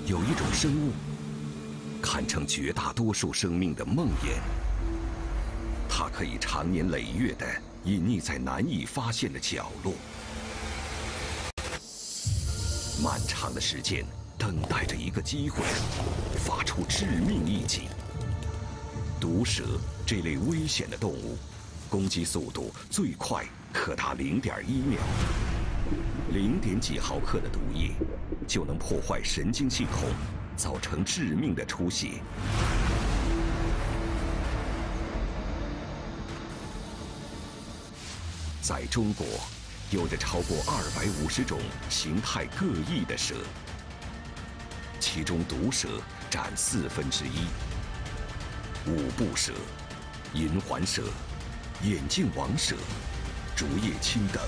有一种生物，堪称绝大多数生命的梦魇。它可以长年累月地隐匿在难以发现的角落，漫长的时间等待着一个机会，发出致命一击。毒蛇这类危险的动物，攻击速度最快可达0.1秒，0点几毫克的毒液就能破坏神经系统，造成致命的出血。在中国，有着超过250种形态各异的蛇，其中毒蛇占1/4，五步蛇、银环蛇、眼镜王蛇、竹叶青等。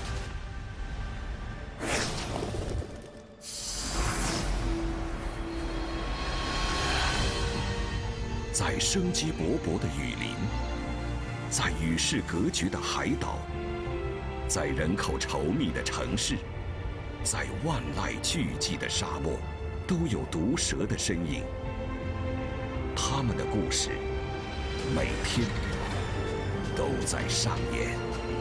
在生机勃勃的雨林，在与世隔绝的海岛，在人口稠密的城市，在万籁俱寂的沙漠，都有毒蛇的身影。它们的故事，每天都在上演。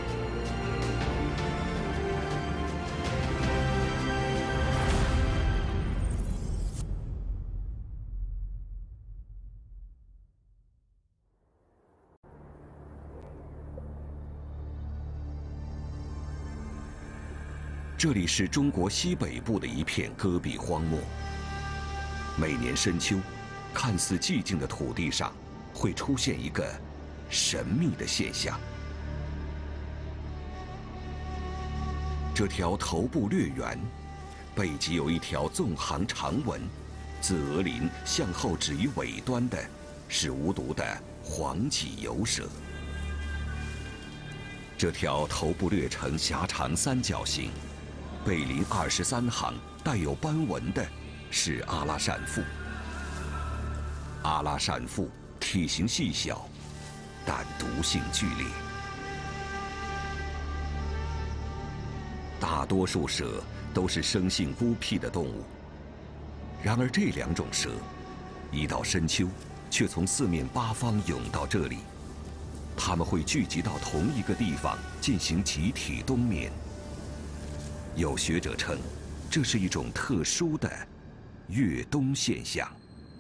这里是中国西北部的一片戈壁荒漠。每年深秋，看似寂静的土地上，会出现一个神秘的现象。这条头部略圆，背脊有一条纵横长纹，自额鳞向后指于尾端的，是无毒的黄脊游蛇。这条头部略呈狭长三角形，背鳞23行带有斑纹的是阿拉善腹。阿拉善腹体型细小，但毒性剧烈。大多数蛇都是生性孤僻的动物，然而这2种蛇，一到深秋，却从4面8方涌到这里。它们会聚集到同一个地方进行集体冬眠。有学者称，这是一种特殊的越冬现象。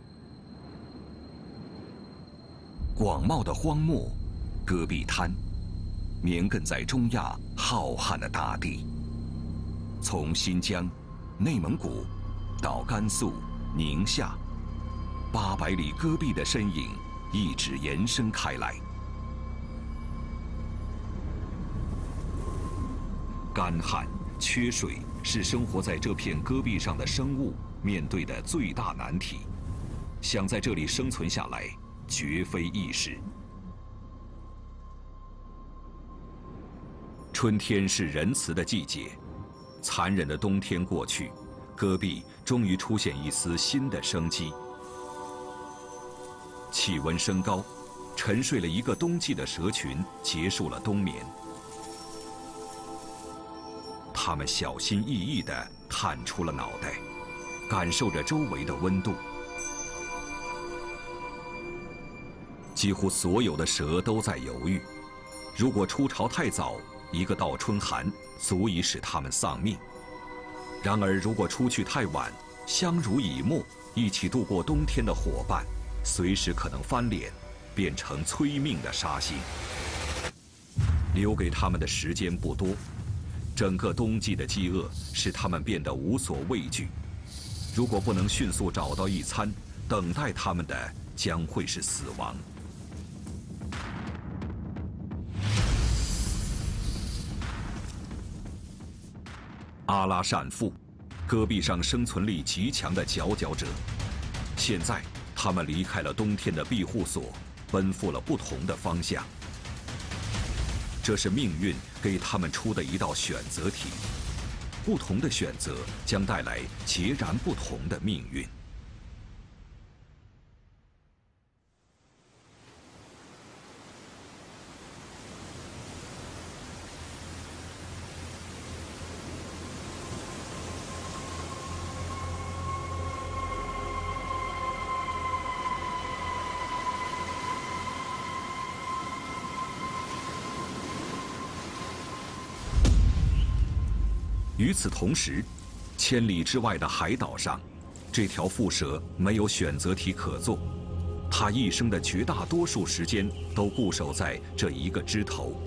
广袤的荒漠，戈壁滩，绵亘在中亚浩瀚的大地。从新疆、内蒙古到甘肃、宁夏，800里戈壁的身影一直延伸开来。干旱、缺水是生活在这片戈壁上的生物面对的最大难题，想在这里生存下来，绝非易事。春天是仁慈的季节，残忍的冬天过去，戈壁终于出现一丝新的生机。气温升高，沉睡了一个冬季的蛇群结束了冬眠。它们小心翼翼地探出了脑袋，感受着周围的温度。几乎所有的蛇都在犹豫，如果出巢太早，一个倒春寒足以使它们丧命；然而如果出去太晚，相濡以沫一起度过冬天的伙伴，随时可能翻脸，变成催命的杀星。留给他们的时间不多，整个冬季的饥饿使他们变得无所畏惧。如果不能迅速找到一餐，等待他们的将会是死亡。阿拉善腹，戈壁上生存力极强的佼佼者。现在，他们离开了冬天的庇护所，奔赴了不同的方向。这是命运给他们出的一道选择题，不同的选择将带来截然不同的命运。 与此同时，千里之外的海岛上，这条蝮蛇没有选择题可做，它一生的绝大多数时间都固守在这一个枝头。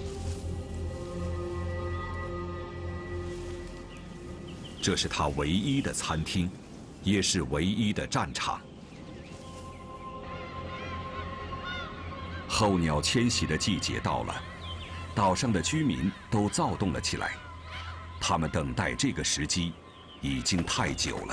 这是它唯一的餐厅，也是唯一的战场。候鸟迁徙的季节到了，岛上的居民都躁动了起来。他们等待这个时机已经太久了。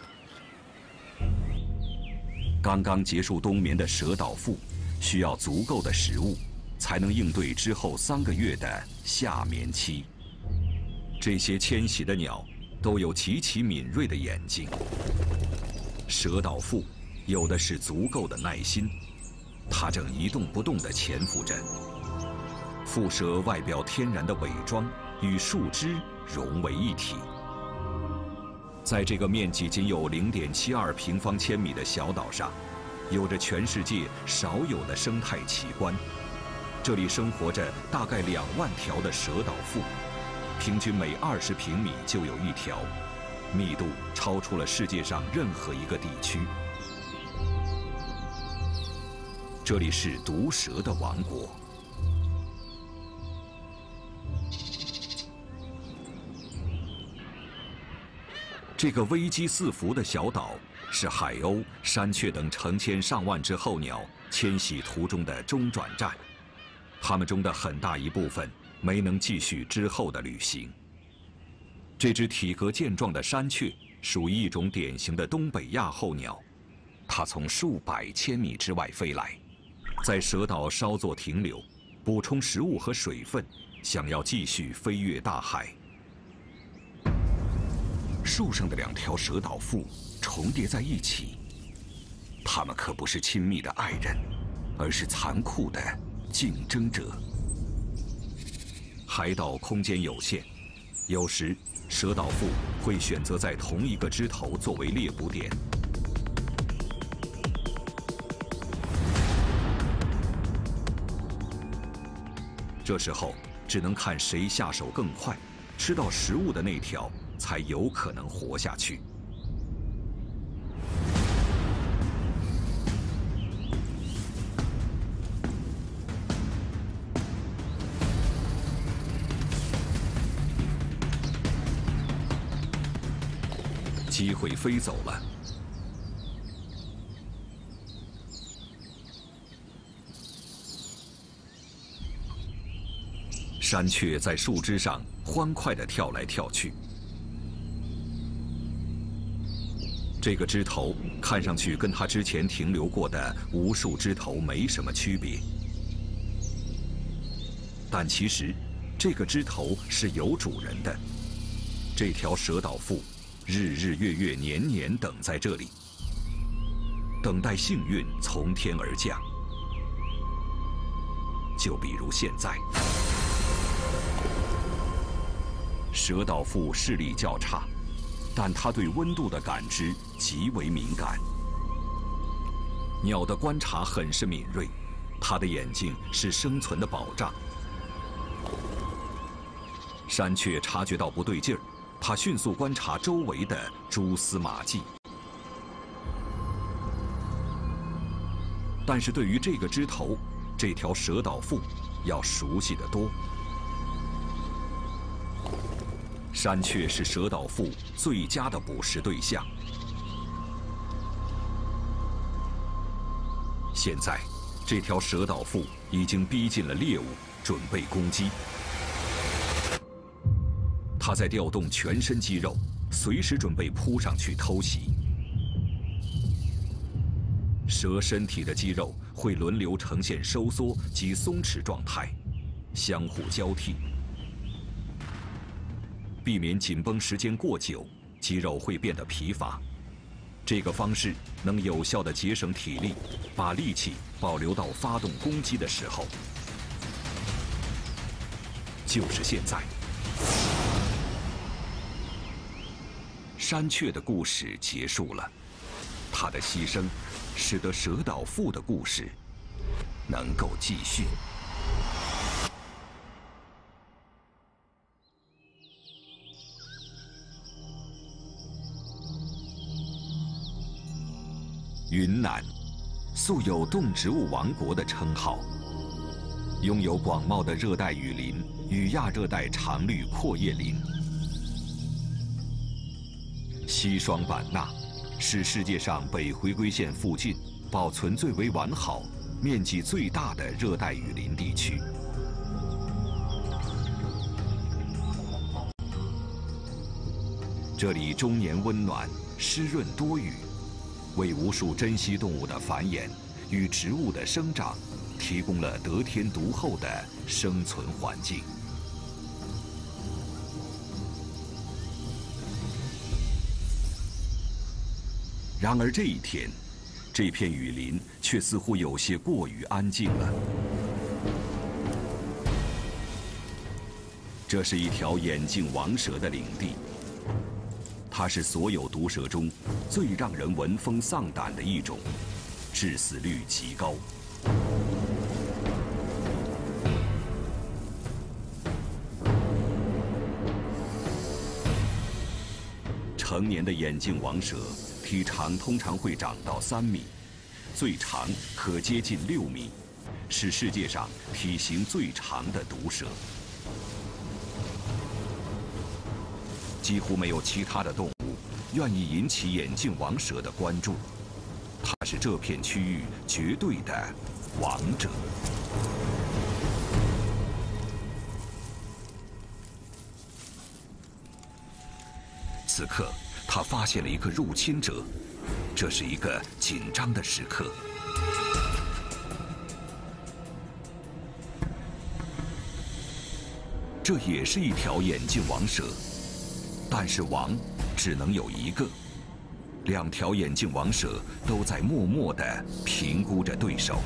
刚刚结束冬眠的蛇岛蝮需要足够的食物，才能应对之后3个月的夏眠期。这些迁徙的鸟都有极其敏锐的眼睛。蛇岛蝮有的是足够的耐心，它正一动不动地潜伏着。蝮蛇外表天然的伪装与树枝融为一体。在这个面积仅有0.72平方千米的小岛上，有着全世界少有的生态奇观。这里生活着大概2万条的蛇岛蝮，平均每20平米就有1条，密度超出了世界上任何一个地区。这里是毒蛇的王国。这个危机四伏的小岛是海鸥、山雀等成千上万只候鸟迁徙途中的中转站，它们中的很大一部分没能继续之后的旅行。这只体格健壮的山雀属于一种典型的东北亚候鸟，它从数百千米之外飞来，在蛇岛稍作停留，补充食物和水分，想要继续飞越大海。树上的2条蛇岛蝮重叠在一起，它们可不是亲密的爱人，而是残酷的竞争者。海岛空间有限，有时蛇岛蝮会选择在同一个枝头作为猎捕点。这时候只能看谁下手更快，吃到食物的那条才有可能活下去。机会飞走了。山雀在树枝上欢快地跳来跳去。这个枝头看上去跟它之前停留过的无数枝头没什么区别，但其实这个枝头是有主人的。这条蛇岛蝮日日月月年年等在这里，等待幸运从天而降。就比如现在，蛇岛蝮视力较差，但它对温度的感知极为敏感。鸟的观察很是敏锐，它的眼睛是生存的保障。山雀察觉到不对劲儿，它迅速观察周围的蛛丝马迹。但是对于这个枝头，这条蛇岛蝮要熟悉得多。山雀是蛇岛蝮最佳的捕食对象。现在，这条蛇岛蝮已经逼近了猎物，准备攻击。它在调动全身肌肉，随时准备扑上去偷袭。蛇身体的肌肉会轮流呈现收缩及松弛状态，相互交替。避免紧绷时间过久，肌肉会变得疲乏。这个方式能有效地节省体力，把力气保留到发动攻击的时候。就是现在，山雀的故事结束了，它的牺牲使得蛇岛蝮的故事能够继续。 云南素有动植物王国的称号，拥有广袤的热带雨林与亚热带常绿阔叶林。西双版纳是世界上北回归线附近保存最为完好、面积最大的热带雨林地区。这里终年温暖、湿润多雨，为无数珍稀动物的繁衍与植物的生长提供了得天独厚的生存环境。然而这一天，这片雨林却似乎有些过于安静了。这是一条眼镜王蛇的领地，它是所有毒蛇中最让人闻风丧胆的一种，致死率极高。成年的眼镜王蛇体长通常会长到3米，最长可接近6米，是世界上体型最长的毒蛇。几乎没有其他的动物愿意引起眼镜王蛇的关注，它是这片区域绝对的王者。此刻，他发现了一个入侵者，这是一个紧张的时刻。这也是一条眼镜王蛇，但是王只能有一个。2条眼镜王蛇都在默默地评估着对手。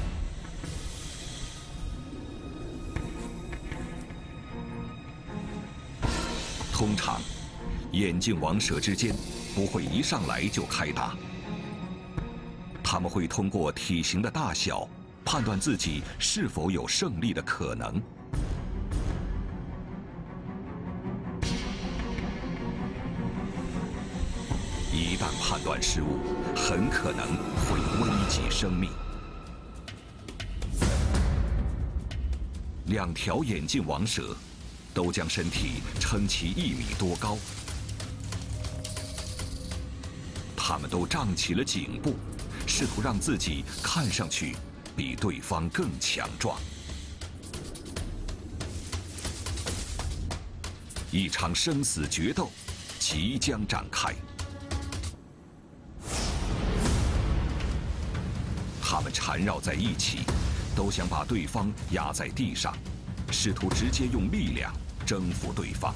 通常，眼镜王蛇之间不会一上来就开打，他们会通过体型的大小判断自己是否有胜利的可能。一旦判断失误，很可能会危及生命。2条眼镜王蛇都将身体撑起1米多高，它们都胀起了颈部，试图让自己看上去比对方更强壮。一场生死决斗即将展开。它们缠绕在一起，都想把对方压在地上，试图直接用力量征服对方。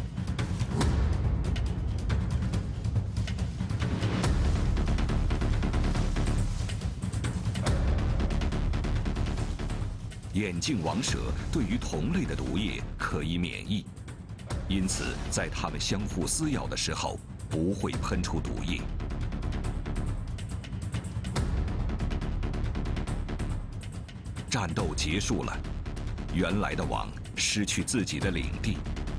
眼镜王蛇对于同类的毒液可以免疫，因此在它们相互撕咬的时候不会喷出毒液。战斗结束了，原来的王失去自己的领地，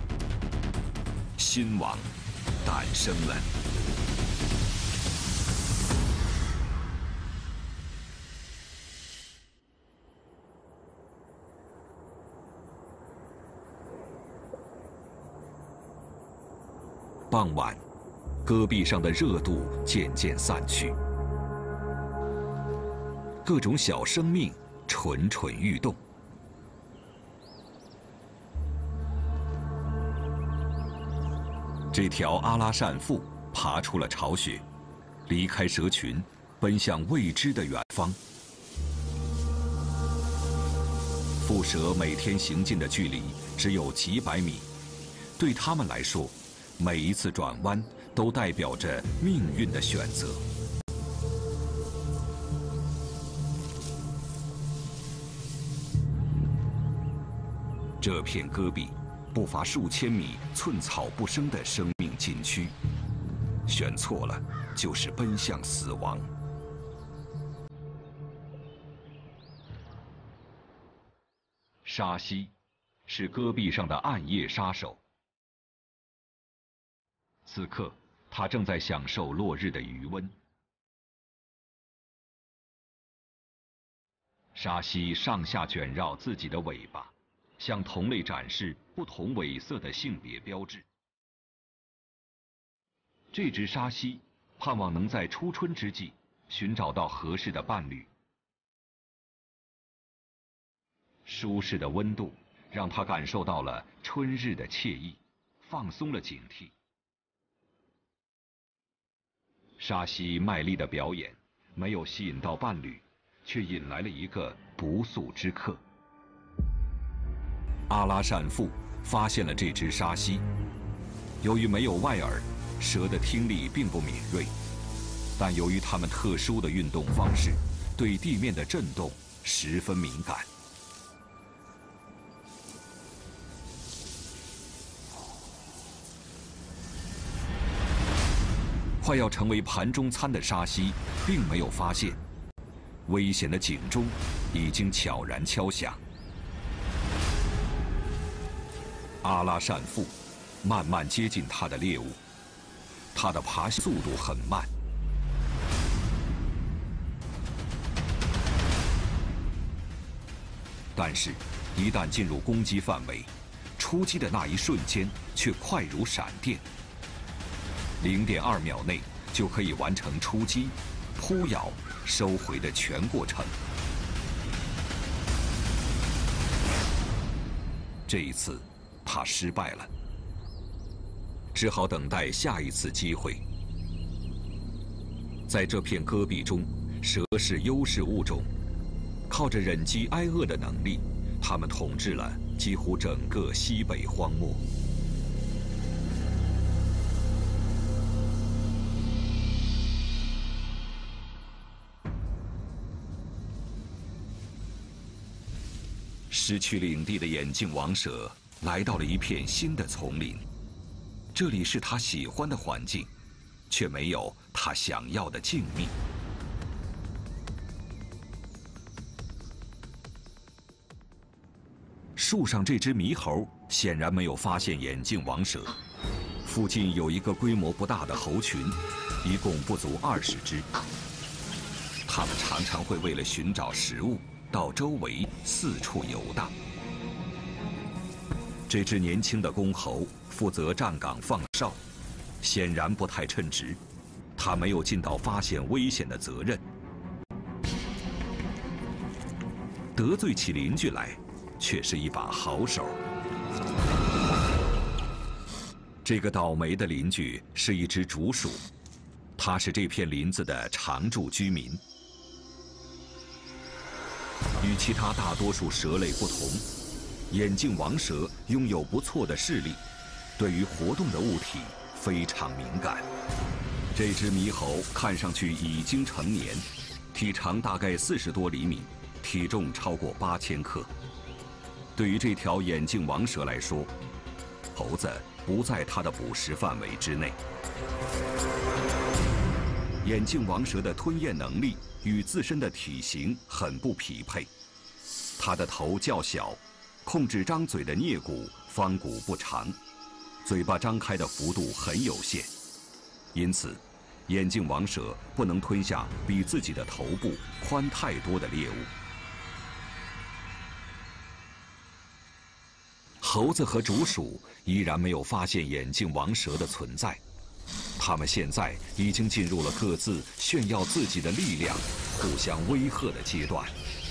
新王诞生了。傍晚，戈壁上的热度渐渐散去，各种小生命蠢蠢欲动。这条阿拉善妇爬出了巢穴，离开蛇群，奔向未知的远方。蝮蛇每天行进的距离只有几百米，对它们来说，每一次转弯都代表着命运的选择。这片戈壁不乏数千米寸草不生的生命禁区，选错了就是奔向死亡。沙溪是戈壁上的暗夜杀手，此刻他正在享受落日的余温。 沙蜥上下卷绕自己的尾巴，向同类展示不同尾色的性别标志。这只沙蜥盼望能在初春之际寻找到合适的伴侣。舒适的温度让它感受到了春日的惬意，放松了警惕。沙蜥卖力的表演没有吸引到伴侣，却引来了一个不速之客。阿拉善父发现了这只沙蜥，由于没有外耳，蛇的听力并不敏锐，但由于它们特殊的运动方式，对地面的震动十分敏感。快要成为盘中餐的沙蜥，并没有发现危险的警钟已经悄然敲响。阿拉善父慢慢接近他的猎物，他的爬行速度很慢，但是，一旦进入攻击范围，出击的那一瞬间却快如闪电。0.2秒内就可以完成出击、扑咬、收回的全过程。这一次，他失败了，只好等待下一次机会。在这片戈壁中，蛇是优势物种，靠着忍饥挨饿的能力，它们统治了几乎整个西北荒漠。失去领地的眼镜王蛇来到了一片新的丛林，这里是他喜欢的环境，却没有他想要的静谧。树上这只猕猴显然没有发现眼镜王蛇，附近有一个规模不大的猴群，一共不足20只。它们常常会为了寻找食物，到周围四处游荡。这只年轻的公猴负责站岗放哨，显然不太称职，他没有尽到发现危险的责任。得罪起邻居来，却是一把好手。这个倒霉的邻居是一只竹鼠，它是这片林子的常住居民。与其他大多数蛇类不同，眼镜王蛇拥有不错的视力，对于活动的物体非常敏感。这只猕猴看上去已经成年，体长大概40多厘米，体重超过8000克。对于这条眼镜王蛇来说，猴子不在它的捕食范围之内。眼镜王蛇的吞咽能力与自身的体型很不匹配，它的头较小，控制张嘴的颞骨方骨不长，嘴巴张开的幅度很有限，因此，眼镜王蛇不能吞下比自己的头部宽太多的猎物。猴子和竹鼠依然没有发现眼镜王蛇的存在，它们现在已经进入了各自炫耀自己的力量、互相威吓的阶段。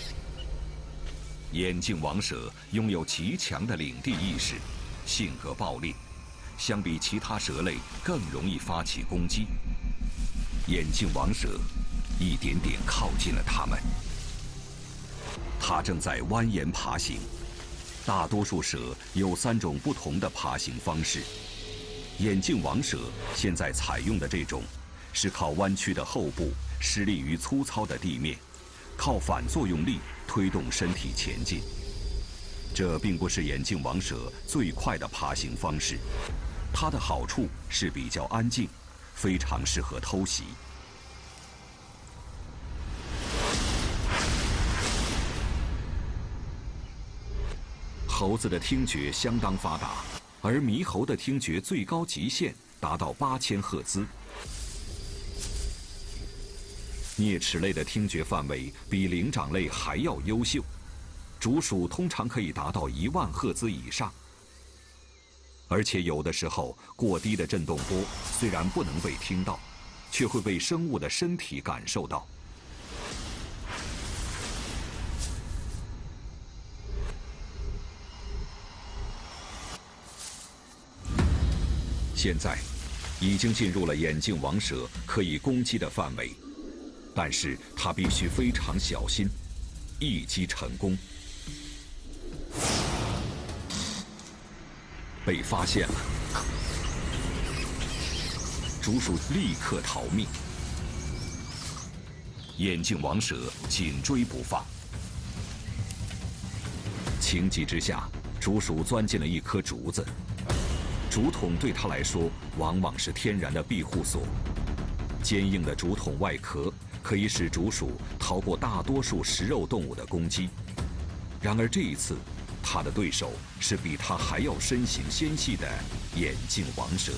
眼镜王蛇拥有极强的领地意识，性格暴烈，相比其他蛇类更容易发起攻击。眼镜王蛇一点点靠近了它们，它正在蜿蜒爬行。大多数蛇有3种不同的爬行方式，眼镜王蛇现在采用的这种，是靠弯曲的后部施力于粗糙的地面，靠反作用力推动身体前进。这并不是眼镜王蛇最快的爬行方式，它的好处是比较安静，非常适合偷袭。猴子的听觉相当发达，而猕猴的听觉最高极限达到8000赫兹。 啮齿类的听觉范围比灵长类还要优秀，竹鼠通常可以达到10000赫兹以上。而且有的时候，过低的振动波虽然不能被听到，却会被生物的身体感受到。现在，已经进入了眼镜王蛇可以攻击的范围，但是它必须非常小心，一击成功。被发现了，竹鼠立刻逃命，眼镜王蛇紧追不放。情急之下，竹鼠钻进了一棵竹子。竹筒对它来说，往往是天然的庇护所。坚硬的竹筒外壳可以使竹鼠逃过大多数食肉动物的攻击。然而这一次，它的对手是比它还要身形纤细的眼镜王蛇。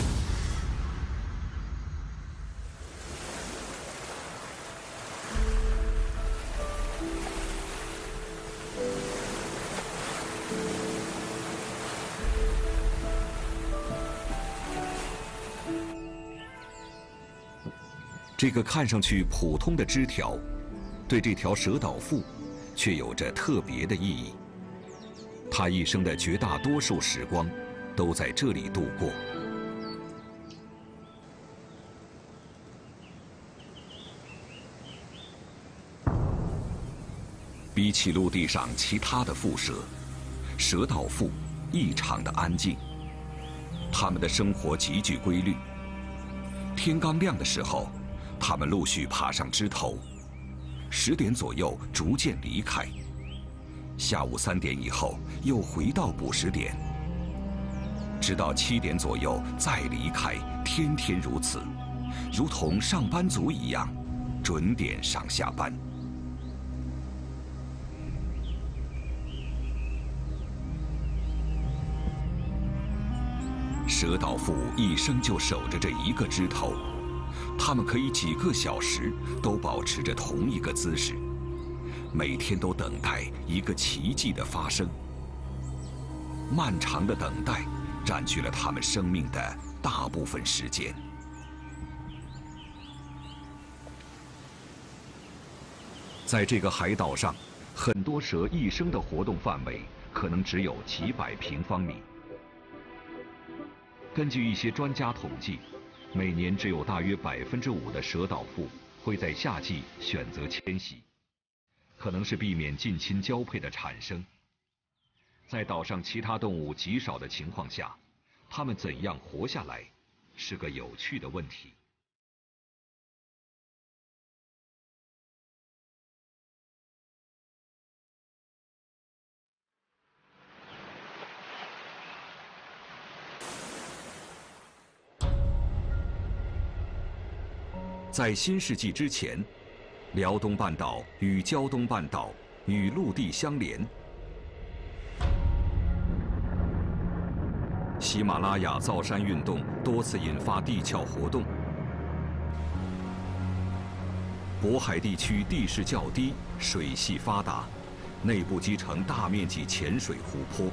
这个看上去普通的枝条，对这条蛇岛妇却有着特别的意义。它一生的绝大多数时光都在这里度过。比起陆地上其他的蝮蛇，蛇岛妇异常的安静。它们的生活极具规律。天刚亮的时候，它们陆续爬上枝头，10点左右逐渐离开，下午3点以后又回到捕食点，直到7点左右再离开，天天如此，如同上班族一样，准点上下班。蛇岛妇一生就守着这一个枝头。它们可以几个小时都保持着同一个姿势，每天都等待一个奇迹的发生。漫长的等待占据了它们生命的大部分时间。在这个海岛上，很多蛇一生的活动范围可能只有几百平方米。根据一些专家统计，每年只有大约5%的蛇岛妇会在夏季选择迁徙，可能是避免近亲交配的产生。在岛上其他动物极少的情况下，它们怎样活下来，是个有趣的问题。在新世纪之前，辽东半岛与胶东半岛与陆地相连。喜马拉雅造山运动多次引发地壳活动。渤海地区地势较低，水系发达，内部积成大面积浅水湖泊。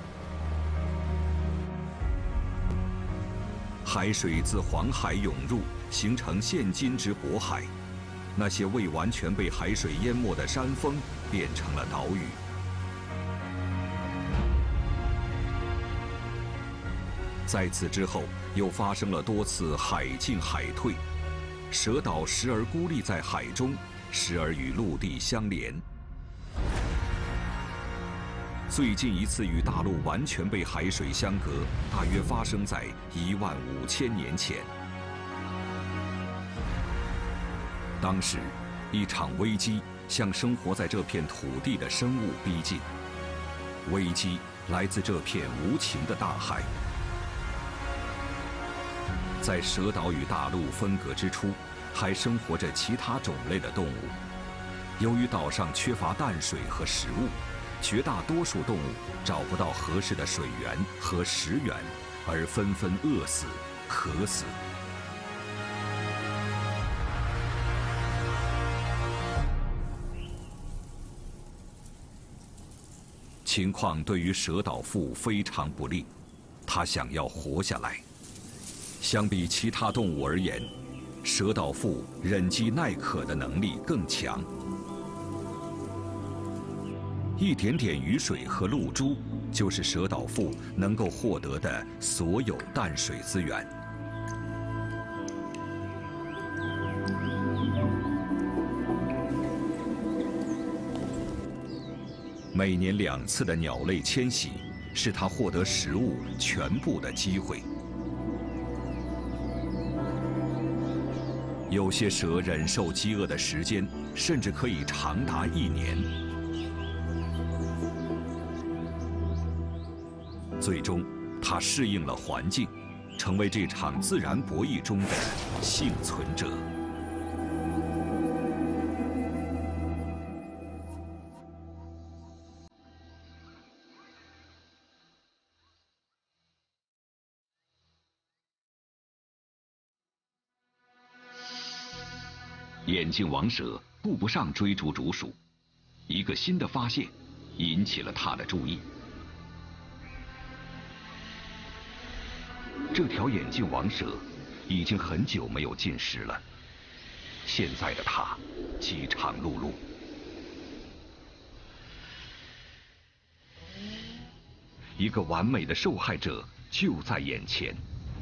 海水自黄海涌入，形成现今之渤海。那些未完全被海水淹没的山峰变成了岛屿。在此之后，又发生了多次海进海退，蛇岛时而孤立在海中，时而与陆地相连。最近一次与大陆完全被海水相隔，大约发生在15000年前。当时，一场危机向生活在这片土地的生物逼近。危机来自这片无情的大海。在蛇岛与大陆分隔之处，还生活着其他种类的动物。由于岛上缺乏淡水和食物，绝大多数动物找不到合适的水源和食源，而纷纷饿死、渴死。 情况对于蛇岛富非常不利，他想要活下来。相比其他动物而言，蛇岛富忍饥耐渴的能力更强。一点点雨水和露珠，就是蛇岛富能够获得的所有淡水资源。每年2次的鸟类迁徙，是它获得食物全部的机会。有些蛇忍受饥饿的时间，甚至可以长达1年。最终，它适应了环境，成为这场自然博弈中的幸存者。眼镜王蛇顾不上追逐竹鼠，一个新的发现引起了他的注意。这条眼镜王蛇已经很久没有进食了，现在的它饥肠辘辘。一个完美的受害者就在眼前。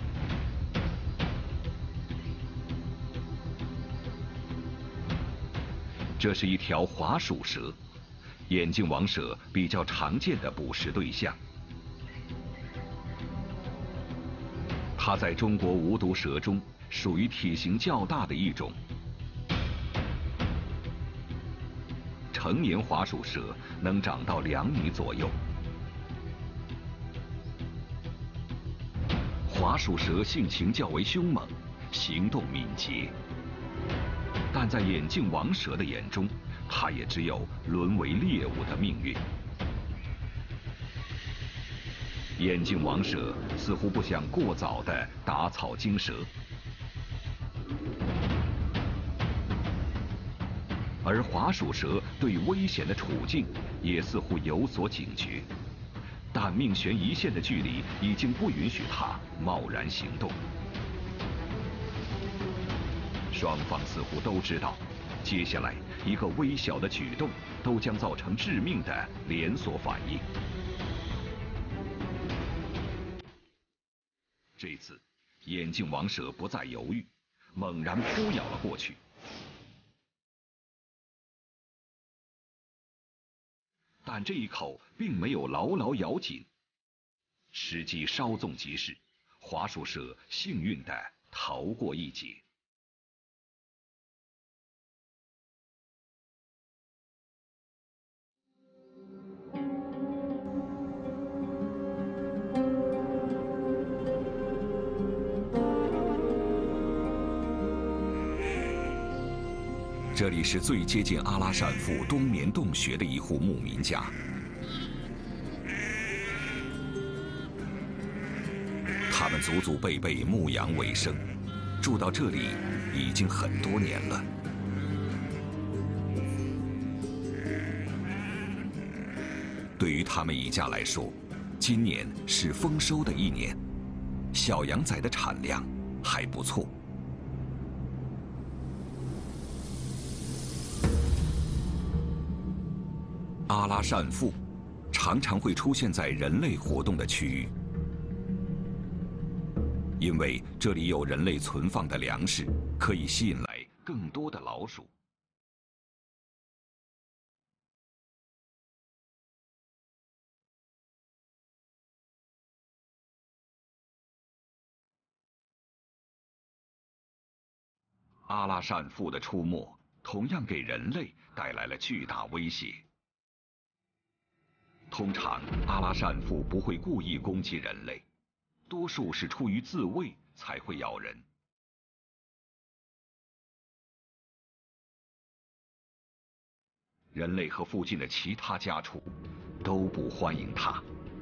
这是一条华鼠蛇，眼镜王蛇比较常见的捕食对象。它在中国无毒蛇中属于体型较大的一种。成年华鼠蛇能长到2米左右。华鼠蛇性情较为凶猛，行动敏捷。但在眼镜王蛇的眼中，它也只有沦为猎物的命运。眼镜王蛇似乎不想过早地打草惊蛇，而华鼠蛇对危险的处境也似乎有所警觉，但命悬一线的距离已经不允许它贸然行动。双方似乎都知道，接下来一个微小的举动都将造成致命的连锁反应。这次，眼镜王蛇不再犹豫，猛然扑咬了过去。但这一口并没有牢牢咬紧，时机稍纵即逝，华鼠蛇幸运地逃过一劫。这里是最接近阿拉善富冬眠洞穴的一户牧民家。他们祖祖辈辈牧羊为生，住到这里已经很多年了。对于他们一家来说，今年是丰收的一年，小羊崽的产量还不错。阿拉善富常常会出现在人类活动的区域，因为这里有人类存放的粮食，可以吸引来更多的老鼠。阿拉善富的出没同样给人类带来了巨大威胁。通常，阿拉善富不会故意攻击人类，多数是出于自卫才会咬人。人类和附近的其他家畜都不欢迎它。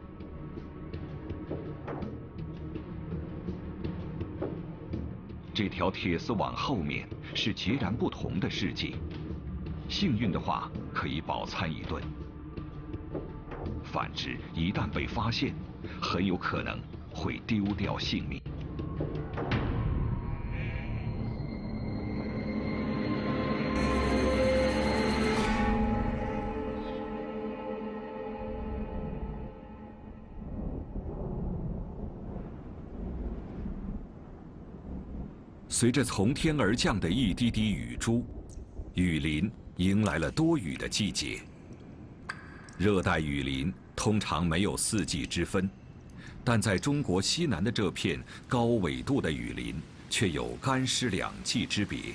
这条铁丝网后面是截然不同的世界，幸运的话可以饱餐一顿。 反之，一旦被发现，很有可能会丢掉性命。随着从天而降的一滴滴雨珠，雨林迎来了多雨的季节。热带雨林通常没有四季之分，但在中国西南的这片高纬度的雨林，却有干湿两季之别。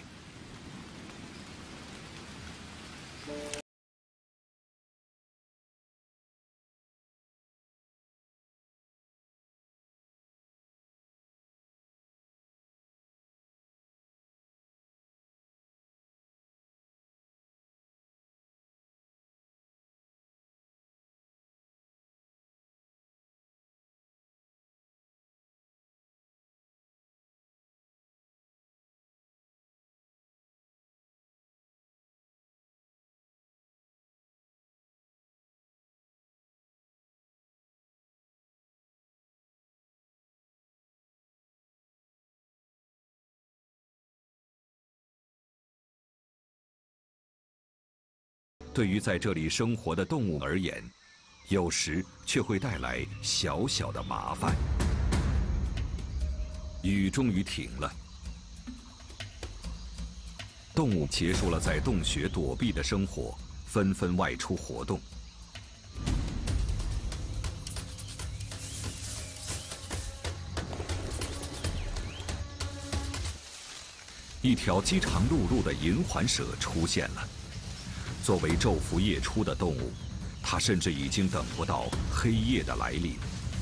对于在这里生活的动物而言，有时却会带来小小的麻烦。雨终于停了，动物结束了在洞穴躲避的生活，纷纷外出活动。一条饥肠辘辘的银环蛇出现了。作为昼伏夜出的动物，它甚至已经等不到黑夜的来临。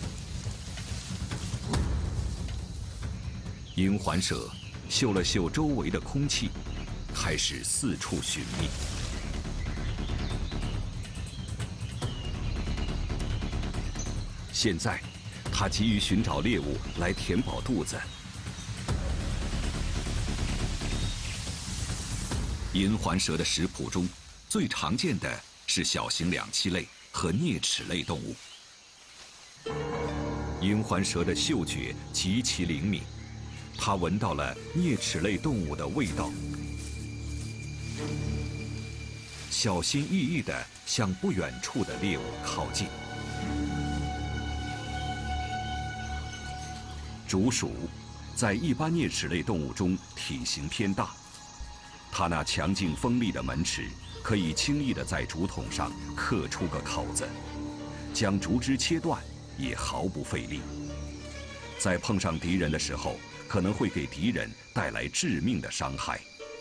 银环蛇嗅了嗅周围的空气，开始四处寻觅。现在，它急于寻找猎物来填饱肚子。银环蛇的食谱中，最常见的是小型两栖类和啮齿类动物。银环蛇的嗅觉极其灵敏，它闻到了啮齿类动物的味道，小心翼翼地向不远处的猎物靠近。竹鼠在一般啮齿类动物中体型偏大，它那强劲锋利的门齿可以轻易地在竹筒上刻出个口子，将竹枝切断也毫不费力。在碰上敌人的时候，可能会给敌人带来致命的伤害。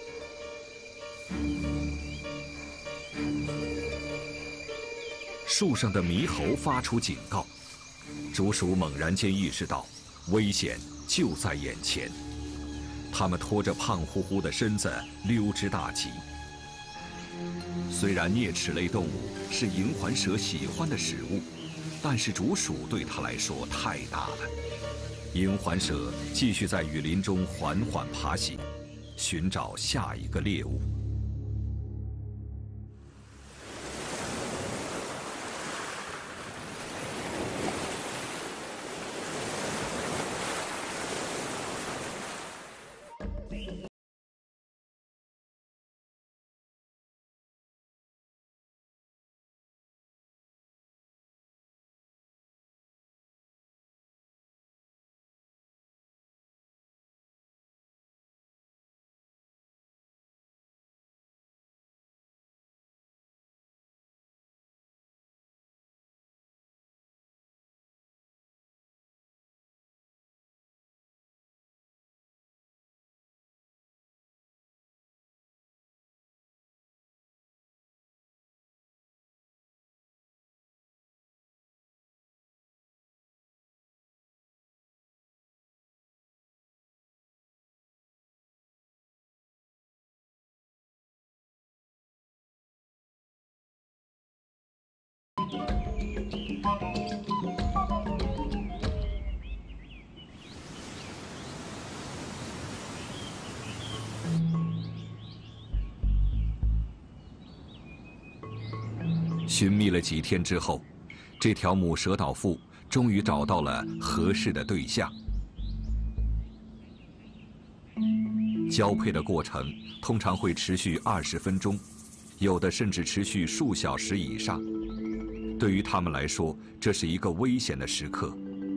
树上的猕猴发出警告，竹鼠猛然间意识到，危险就在眼前。它们拖着胖乎乎的身子溜之大吉。虽然啮齿类动物是银环蛇喜欢的食物，但是竹鼠对它来说太大了。银环蛇继续在雨林中缓缓爬行，寻找下一个猎物。寻觅了几天之后， 这条母蛇岛妇终于找到了合适的对象。交配的过程通常会持续20分钟，有的甚至持续数小时以上。对于他们来说，这是一个危险的时刻。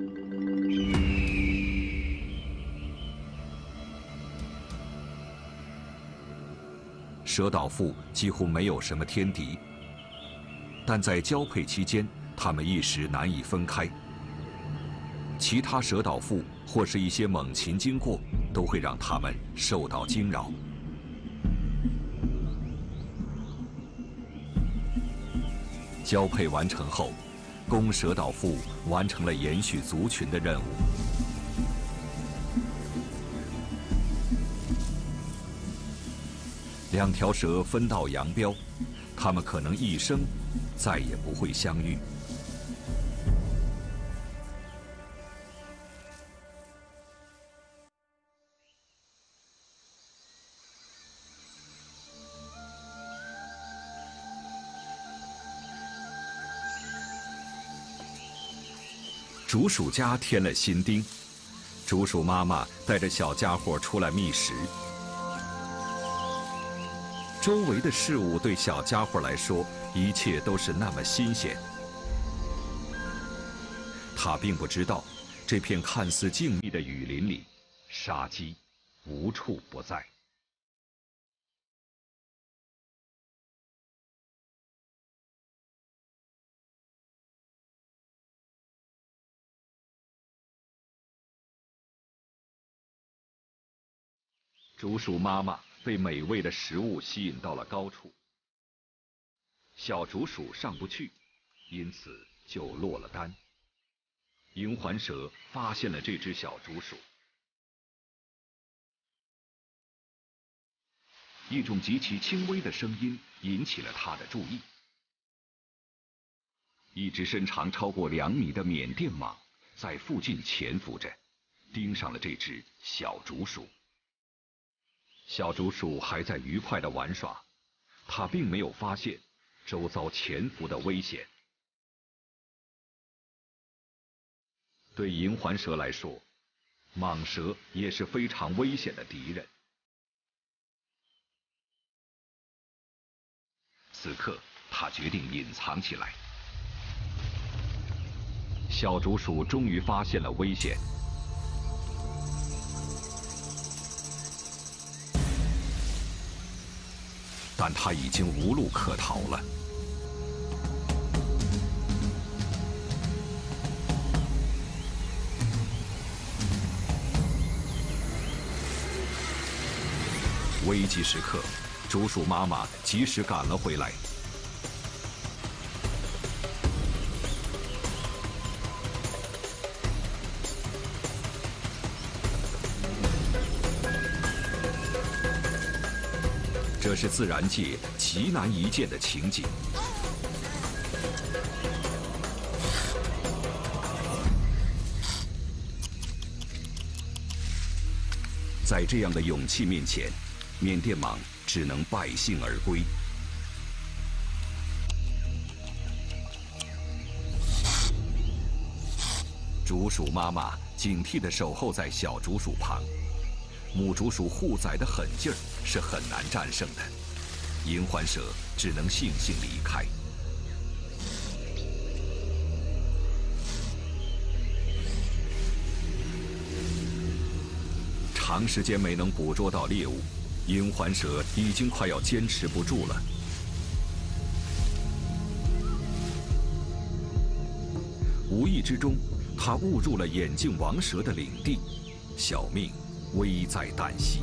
蛇岛妇几乎没有什么天敌，但在交配期间，它们一时难以分开。其他蛇岛妇或是一些猛禽经过，都会让它们受到惊扰。交配完成后，公蛇岛妇完成了延续族群的任务。两条蛇分道扬镳，它们可能一生再也不会相遇。竹鼠家添了新丁，竹鼠妈妈带着小家伙出来觅食。周围的事物对小家伙来说，一切都是那么新鲜。他并不知道，这片看似静谧的雨林里，杀机无处不在。竹鼠妈妈被美味的食物吸引到了高处，小竹鼠上不去，因此就落了单。银环蛇发现了这只小竹鼠，一种极其轻微的声音引起了它的注意。一只身长超过2米的缅甸蟒在附近潜伏着，盯上了这只小竹鼠。小竹鼠还在愉快地玩耍，它并没有发现周遭潜伏的危险。对银环蛇来说，蟒蛇也是非常危险的敌人。此刻，它决定隐藏起来。小竹鼠终于发现了危险。但他已经无路可逃了。危急时刻，竹鼠妈妈及时赶了回来。这是自然界极难一见的情景。在这样的勇气面前，缅甸蟒只能败兴而归。竹鼠妈妈警惕地守候在小竹鼠旁。母竹鼠护崽的狠劲儿是很难战胜的，银环蛇只能悻悻离开。长时间没能捕捉到猎物，银环蛇已经快要坚持不住了。无意之中，它误入了眼镜王蛇的领地，小命危在旦夕。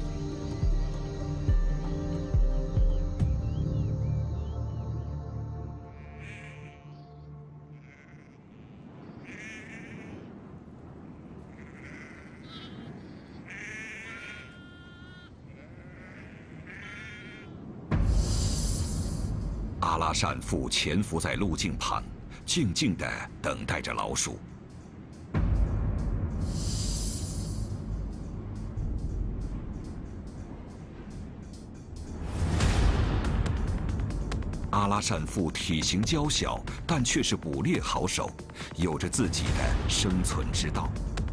阿拉善妇潜伏在路径旁，静静地等待着老鼠。 阿拉善父体型娇小，但却是捕猎好手，有着自己的生存之道。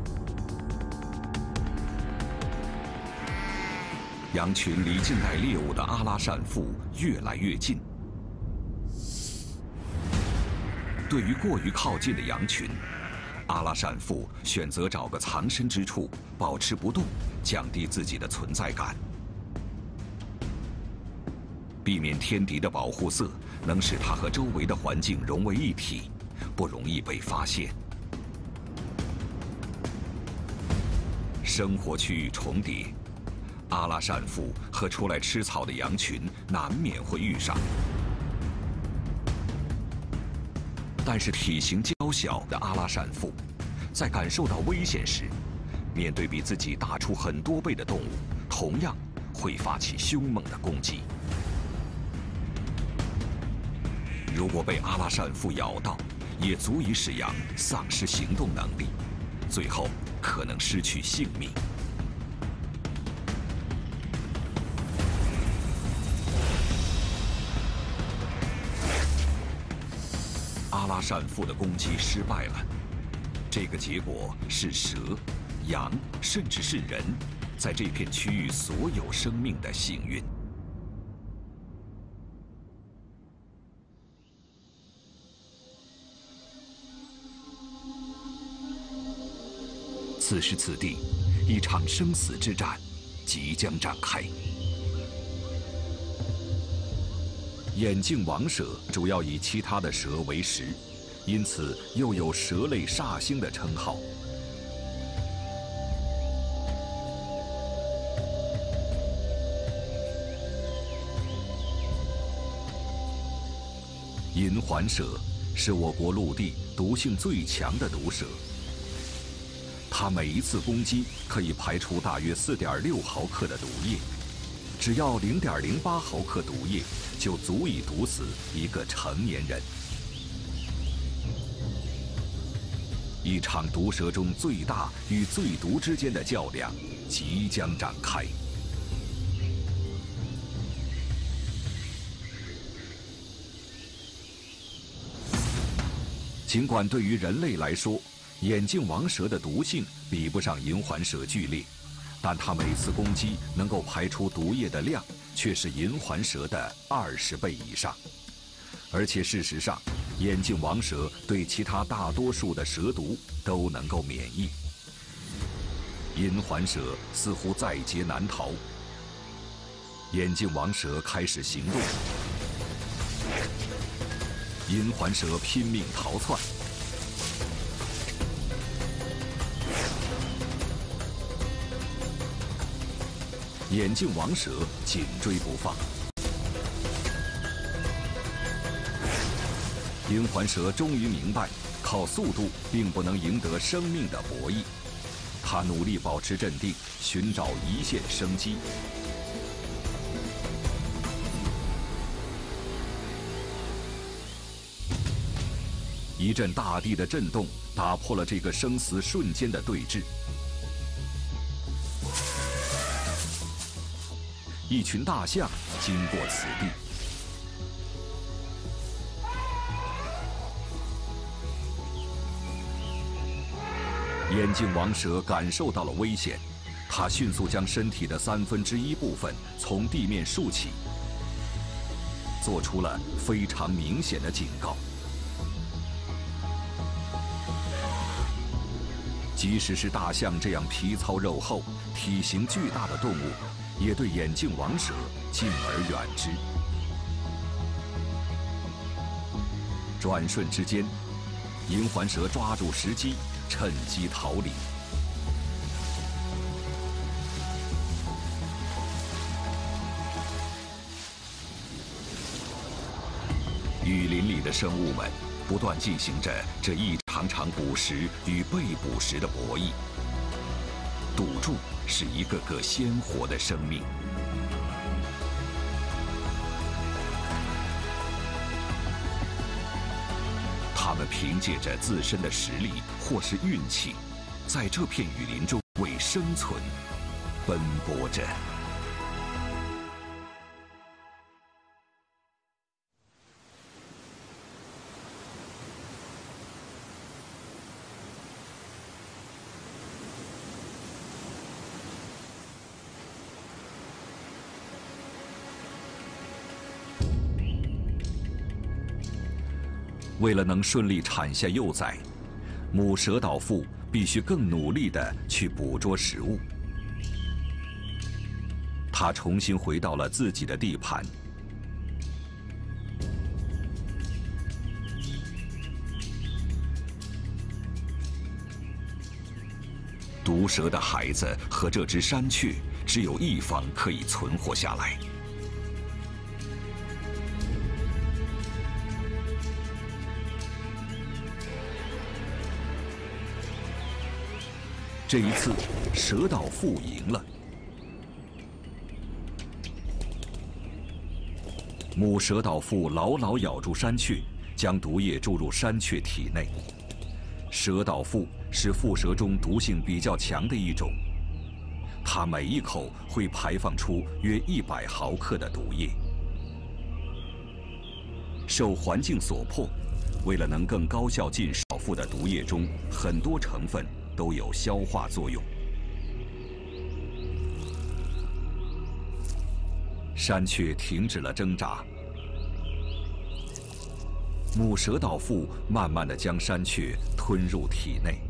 羊群离近代猎物的阿拉善父越来越近。对于过于靠近的羊群，阿拉善父选择找个藏身之处，保持不动，降低自己的存在感。避免天敌的保护色，能使它和周围的环境融为一体，不容易被发现。生活区域重叠，阿拉善父和出来吃草的羊群难免会遇上。但是体型娇小的阿拉善父，在感受到危险时，面对比自己大出很多倍的动物，同样会发起凶猛的攻击。如果被阿拉善父咬到，也足以使羊丧失行动能力，最后可能失去性命。阿拉善父的攻击失败了，这个结果是蛇、羊，甚至是人，在这片区域所有生命的幸运。此时此地，一场生死之战即将展开。眼镜王蛇主要以其他的蛇为食，因此又有蛇类煞星的称号。银环蛇是我国陆地毒性最强的毒蛇。它每一次攻击可以排出大约4.6毫克的毒液，只要0.08毫克毒液就足以毒死一个成年人。一场毒蛇中最大与最毒之间的较量即将展开。尽管对于人类来说，眼镜王蛇的毒性比不上银环蛇剧烈，但它每次攻击能够排出毒液的量却是银环蛇的20倍以上。而且事实上，眼镜王蛇对其他大多数的蛇毒都能够免疫。银环蛇似乎在劫难逃，眼镜王蛇开始行动，银环蛇拼命逃窜。眼镜王蛇紧追不放，银环蛇终于明白，靠速度并不能赢得生命的博弈。它努力保持镇定，寻找一线生机。一阵大地的震动打破了这个生死瞬间的对峙。一群大象经过此地，眼镜王蛇感受到了危险，它迅速将身体的1/3部分从地面竖起，做出了非常明显的警告。即使是大象这样皮糙肉厚、体型巨大的动物，也对眼镜王蛇敬而远之。转瞬之间，银环蛇抓住时机，趁机逃离。雨林里的生物们不断进行着这一场场捕食与被捕食的博弈，赌注是一个个鲜活的生命。他们凭借着自身的实力或是运气，在这片雨林中为生存奔波着。 为了能顺利产下幼崽，母蛇岛妇必须更努力地去捕捉食物。她重新回到了自己的地盘。毒蛇的孩子和这只山雀只有一方可以存活下来。这一次，蛇岛妇赢了。母蛇岛妇牢牢咬住山雀，将毒液注入山雀体内。蛇岛妇是蝮蛇中毒性比较强的一种，它每一口会排放出约100毫克的毒液。受环境所迫，为了能更高效进食，岛妇的毒液中很多成分都有消化作用。山雀停止了挣扎，母蛇岛妇慢慢地将山雀吞入体内，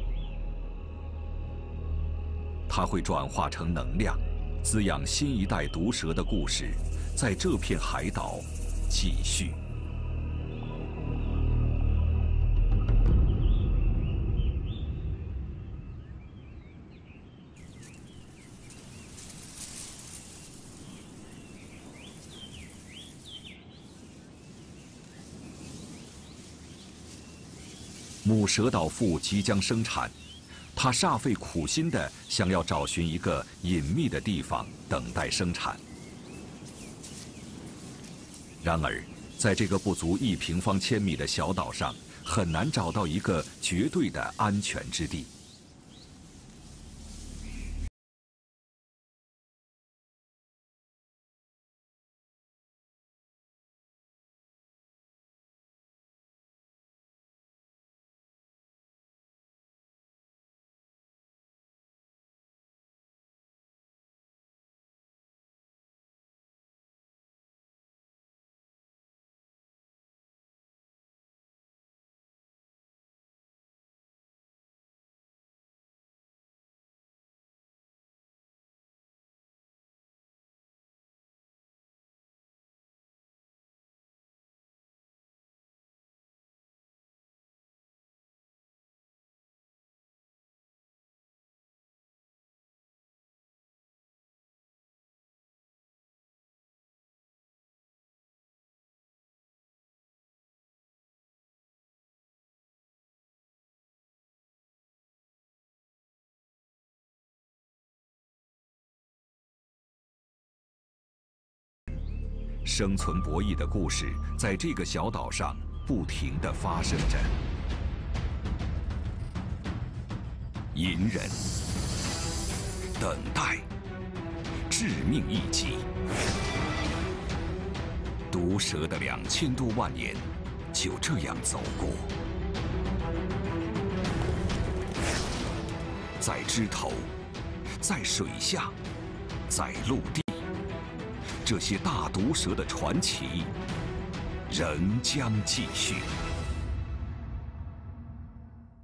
它会转化成能量，滋养新一代毒蛇的故事，在这片海岛继续。母蛇岛妇即将生产，她煞费苦心地想要找寻一个隐秘的地方等待生产。然而，在这个不足1平方千米的小岛上，很难找到一个绝对的安全之地。生存博弈的故事在这个小岛上不停地发生着。隐忍、等待、致命一击。毒蛇的2000多万年就这样走过，在枝头，在水下，在陆地。这些大毒蛇的传奇仍将继续。